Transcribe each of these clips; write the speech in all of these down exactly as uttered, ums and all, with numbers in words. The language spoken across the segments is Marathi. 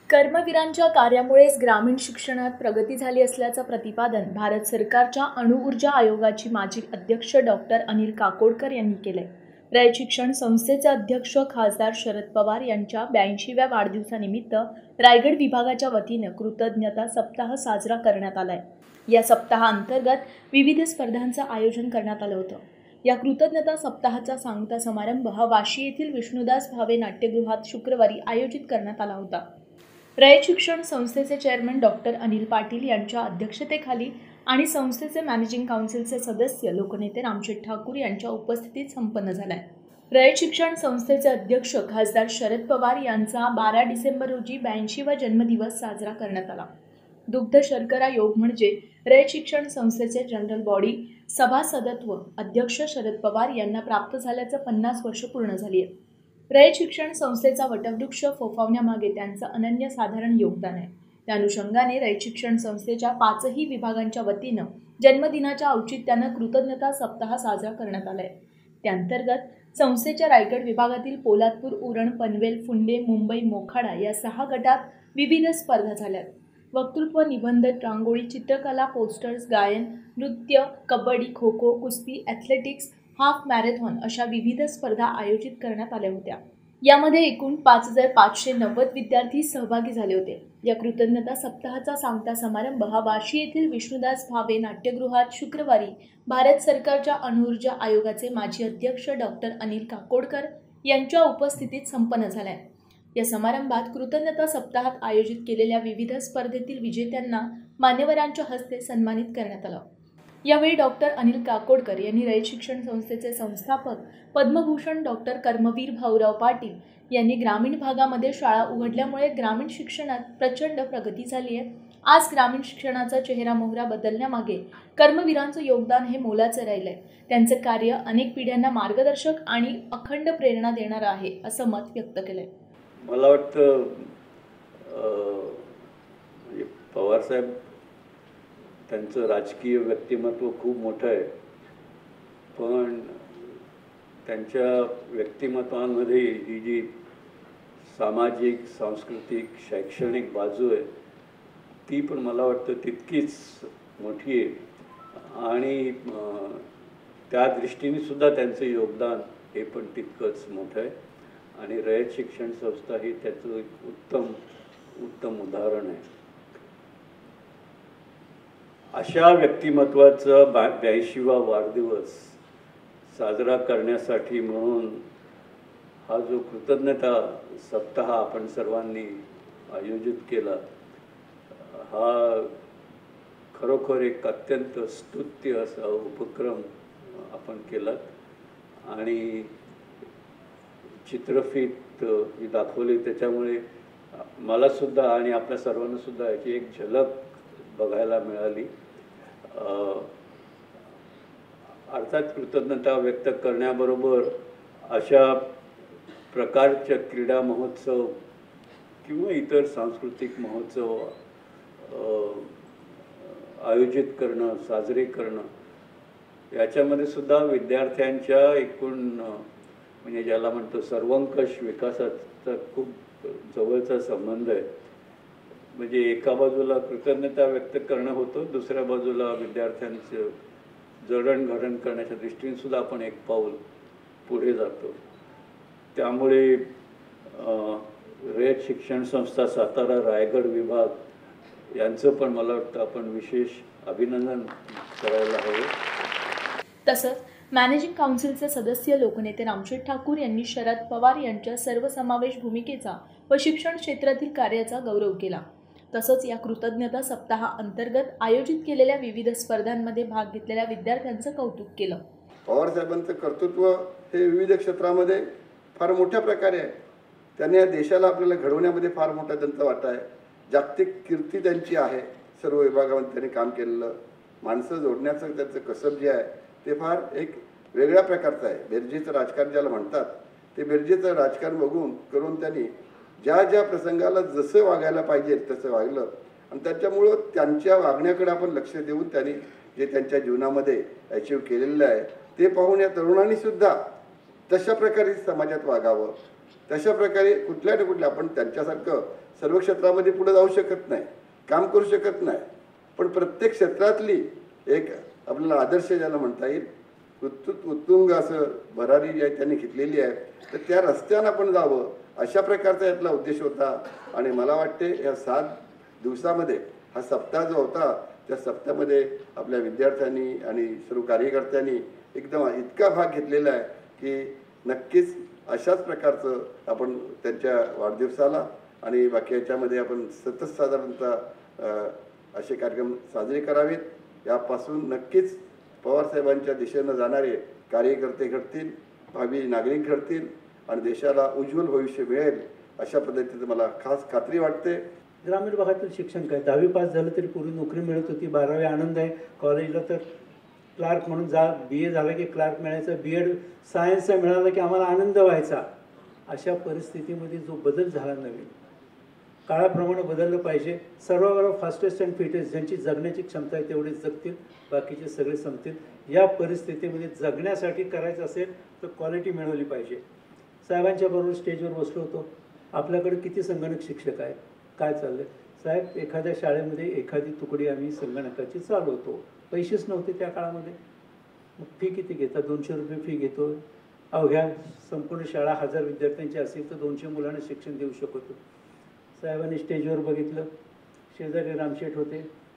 कर्मवीरांच्या कार्यामुळेच ग्रामीण शिक्षणात प्रगती झाली असल्याचं प्रतिपादन भारत सरकारच्या अणुऊर्जा आयोगाचे माजी अध्यक्ष डॉक्टर अनिल काकोडकर यांनी केले. रयत शिक्षण संस्थेचे अध्यक्ष खासदार शरद पवार यांच्या ब्याऐंशीव्या वाढदिवसानिमित्त रायगड विभागाच्या वतीने कृतज्ञता सप्ताह साजरा करण्यात आलाय. या सप्ताहाअंतर्गत विविध स्पर्धांचं आयोजन करण्यात आलं होतं. या कृतज्ञता सप्ताहाचा सांगता समारंभ हा वाशी येथील विष्णुदास भावे नाट्यगृहात शुक्रवारी आयोजित करण्यात आला होता. रयत शिक्षण संस्थेचे चेअरमन डॉक्टर अनिल पाटील यांच्या अध्यक्षतेखाली आणि संस्थेचे मॅनेजिंग काउन्सिलचे सदस्य लोकनेते रामशेठ ठाकूर यांच्या उपस्थितीत संपन्न झालाय. रयत शिक्षण संस्थेचे अध्यक्ष खासदार शरद पवार यांचा बारा डिसेंबर रोजी ब्याऐंशीवा जन्मदिवस साजरा करण्यात आला. दुग्ध शर्करा योग म्हणजे रयत शिक्षण संस्थेचे जनरल बॉडी सभासदत्व अध्यक्ष शरद पवार यांना प्राप्त झाल्याचं पन्नास वर्ष पूर्ण झाली आहे. रयत शिक्षण संस्थेचा वटवृक्ष फोफावण्यामागे त्यांचं अनन्यसाधारण योगदान आहे. त्या अनुषंगाने रयत शिक्षण संस्थेच्या पाचही विभागांच्या वतीनं जन्मदिनाच्या औचित्यानं कृतज्ञता सप्ताह साजरा करण्यात आलाय. त्याअंतर्गत संस्थेच्या रायगड विभागातील पोलादपूर, उरण, पनवेल, फुंडे, मुंबई, मोखाडा या सहा गटात विविध स्पर्धा झाल्यात. वक्तृत्व, निबंध, रांगोळी, चित्रकला, पोस्टर्स, गायन, नृत्य, कबड्डी, खो खो, कुस्ती, ॲथलेटिक्स, हाफ मॅरेथॉन अशा विविध स्पर्धा आयोजित करण्यात आल्या होत्या. यामध्ये एकूण पाच हजार पाचशे नव्वद विद्यार्थी सहभागी झाले होते. या कृतज्ञता सप्ताहाचा सांगता समारंभ हा वाशी येथील विष्णुदास भावे नाट्यगृहात शुक्रवारी भारत सरकारच्या अणुऊर्जा आयोगाचे माजी अध्यक्ष डॉक्टर अनिल काकोडकर यांच्या उपस्थितीत संपन्न झालाय. या समारंभात कृतज्ञता सप्ताहात आयोजित केलेल्या विविध स्पर्धेतील विजेत्यांना मान्यवरांच्या हस्ते सन्मानित करण्यात आलं. यावेळी डॉक्टर अनिल काकोडकर यांनी रयत शिक्षण संस्थेचे संस्थापक पद्मभूषण डॉक्टर कर्मवीर भाऊराव पाटील यांनी ग्रामीण भागामध्ये शाळा उघडल्यामुळे ग्रामीण शिक्षणात प्रचंड प्रगती झाली आहे. आज ग्रामीण शिक्षणाचा चेहरा मोहरा बदलण्यामागे कर्मवीरांचं योगदान हे मोलाचं राहिलंय. त्यांचं कार्य अनेक पिढ्यांना मार्गदर्शक आणि अखंड प्रेरणा देणारं आहे असं मत व्यक्त केलंय. मला वाटतं पवारसाहेब त्यांचं राजकीय व्यक्तिमत्व खूप मोठं आहे, पण त्यांच्या व्यक्तिमत्वामध्ये ही जी सामाजिक, सांस्कृतिक, शैक्षणिक बाजू आहे ती पण मला वाटतं तितकीच मोठी आहे आणि त्या दृष्टीने सुद्धा त्यांचं योगदान हे पण तितकंच मोठं आहे आणि रयत शिक्षण संस्था ही त्याचं एक उत्तम उत्तम उदाहरण आहे. अशा व्यक्तिमत्वाचा बा ब्याऐंशीवा वाढदिवस साजरा करण्यासाठी म्हणून हा जो कृतज्ञता सप्ताह आपण सर्वांनी आयोजित केला हा खरोखर एक अत्यंत स्तुत्य असा उपक्रम आपण केला आणि चित्रफीत जी दाखवली त्याच्यामुळे मलासुद्धा आणि आपल्या सर्वांनासुद्धा याची एक झलक बघायला मिळाली. अर्थात कृतज्ञता व्यक्त करण्याबरोबर अशा प्रकारच्या क्रीडा महोत्सव किंवा इतर सांस्कृतिक महोत्सव आयोजित करणं, साजरे करणं याच्यामध्ये सुद्धा विद्यार्थ्यांच्या एकूण म्हणजे ज्याला म्हणतो सर्वंकष विकासाचा खूप जवळचा संबंध आहे. म्हणजे एका बाजूला कृतज्ञता व्यक्त करणं होतं, दुसऱ्या बाजूला विद्यार्थ्यांचं जडणघडण करण्याच्या दृष्टीने सुद्धा आपण एक पाऊल पुढे जातो. त्यामुळे रयत शिक्षण संस्था सातारा रायगड विभाग यांचं पण मला वाटतं आपण विशेष अभिनंदन करायला हवं. तसंच मॅनेजिंग काउन्सिलचे सदस्य लोकनेते रामशेठ ठाकूर यांनी शरद पवार यांच्या सर्वसमावेश भूमिकेचा व शिक्षण क्षेत्रातील कार्याचा गौरव केला. तसंच या कृतज्ञता सप्ताहाअंतर्गत आयोजित केलेल्या विविध स्पर्धांमध्ये भाग घेतलेल्या विद्यार्थ्यांचं कौतुक केलं. पवारसाहेबांचं कर्तृत्व हे विविध क्षेत्रामध्ये फार मोठ्या प्रकारे आहे. त्यांनी या देशाला आपल्याला घडवण्यामध्ये फार मोठा त्यांचा वाटा आहे. जागतिक कीर्ती त्यांची आहे. सर्व विभागामध्ये त्यांनी काम केलेलं माणसं जोडण्याचं त्यांचं कसब जे आहे ते फार एक वेगळ्या प्रकारचं आहे. बेरजेचं राजकारण ज्याला म्हणतात ते बेरजेचं राजकारण बघून करून त्यांनी ज्या ज्या प्रसंगाला जसं वागायला पाहिजे तसं वागलं आणि त्याच्यामुळं त्यांच्या वागण्याकडे आपण लक्ष देऊन त्यांनी जे त्यांच्या जीवनामध्ये अचीव केलेलं आहे ते पाहून या तरुणांनी सुद्धा तशा प्रकारे समाजात वागावं, तशा प्रकारे कुठल्या ना कुठल्या आपण त्यांच्यासारखं सर्व क्षेत्रामध्ये पुढे जाऊ शकत नाही, काम करू शकत नाही, पण प्रत्येक क्षेत्रातली एक आपल्याला आदर्श ज्याला म्हणता येईल उत्तु उत्तुंग असं भरारी जी आहे त्यांनी घेतलेली आहे, तर त्या रस्त्यानं आपण जावं अशा प्रकारचा यातला उद्देश होता. आणि मला वाटते या सात दिवसामध्ये हा सप्ताह जो होता त्या सप्ताहामध्ये आपल्या विद्यार्थ्यांनी आणि सर्व कार्यकर्त्यांनी एकदम इतका भाग घेतलेला आहे की नक्कीच अशाच प्रकारचं आपण त्यांच्या वाढदिवसाला आणि बाकी याच्यामध्ये आपण सतत साधारणतः असे कार्यक्रम साजरे करावेत. यापासून नक्कीच पवारसाहेबांच्या दिशेनं जाणारे कार्यकर्ते घडतील, भावी नागरिक घडतील आणि देशाला उज्ज्वल भविष्य मिळेल अशा पद्धतीचं मला खास खात्री वाटते. ग्रामीण भागातील शिक्षण काय, दहावी पास झालं तरी पूर्वी नोकरी मिळत होती, बारावी आनंद आहे, कॉलेजला तर क्लार्क म्हणून जा बी ए झालं की क्लार्क मिळायचं, बी एड सायन्सचा मिळालं की आम्हाला आनंद व्हायचा. अशा परिस्थितीमध्ये जो बदल झाला नवीन काळाप्रमाणे बदललं पाहिजे. सर्वांवर फास्टेस्ट अँड फिटेस्ट ज्यांची जगण्याची क्षमता आहे तेवढेच जगतील, बाकीचे सगळे संपतील. या परिस्थितीमध्ये जगण्यासाठी करायचं असेल तर क्वालिटी मिळवली पाहिजे. साहेबांच्या बरोबर स्टेजवर बसलो होतो, आपल्याकडे किती संगणक शिक्षक आहेत, काय चाललं साहेब, एखाद्या शाळेमध्ये एखादी तुकडी आम्ही संगणकाची चालवतो, पैसेच नव्हते त्या काळामध्ये, मग फी किती घेतात, दोनशे रुपये फी घेतो. अवघ्या संपूर्ण शाळा हजार विद्यार्थ्यांची असेल तर दोनशे मुलांना शिक्षण देऊ शकतो. साहेबांनी स्टेजवर बघितलं, शेजारी रामशेठ होते,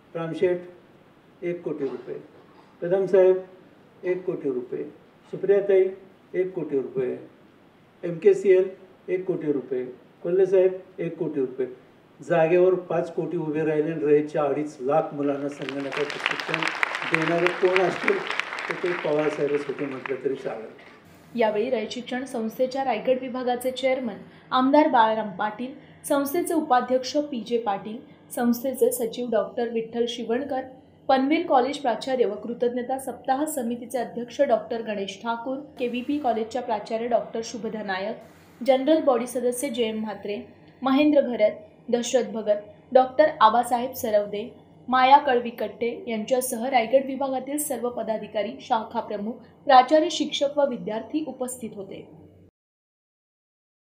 रामशेठ एक कोटी रुपये, कदम साहेब एक कोटी रुपये, सुप्रियाताई एक कोटी रुपये, एम के सी एल एक कोटी रुपये, कोल्हे साहेब एक कोटी रुपये. जागेवर पाच कोटी उभे राहिले आणि रयतच्या अडीच लाख मुलांना संगणकाचं शिक्षण देणारे कोण असतील तर ते पवारसाहेबच होते म्हटलं तरी चालेल. यावेळी रयत शिक्षण संस्थेच्या रायगड विभागाचे चेअरमन आमदार बाळाराम पाटील, संस्थेचे उपाध्यक्ष पी जे पाटील, संस्थेचे सचिव डॉक्टर विठ्ठल शिवणकर, पनवेल कॉलेज प्राचार्य व कृतज्ञता सप्ताह समितीचे अध्यक्ष doctor Ganesh Thakur, K V P कॉलेजच्या प्राचार्य doctor Shubhada Naik, general body सदस्य J M Mhatre, Mahendra Gharat, Dashrath Bhagat, doctor Abasaheb Sarvade, Maya Kalvikatte यांच्यासह रायगड विभागातील सर्व पदाधिकारी, शाखा प्रमुख, प्राचार्य, शिक्षक व विद्यार्थी उपस्थित होते.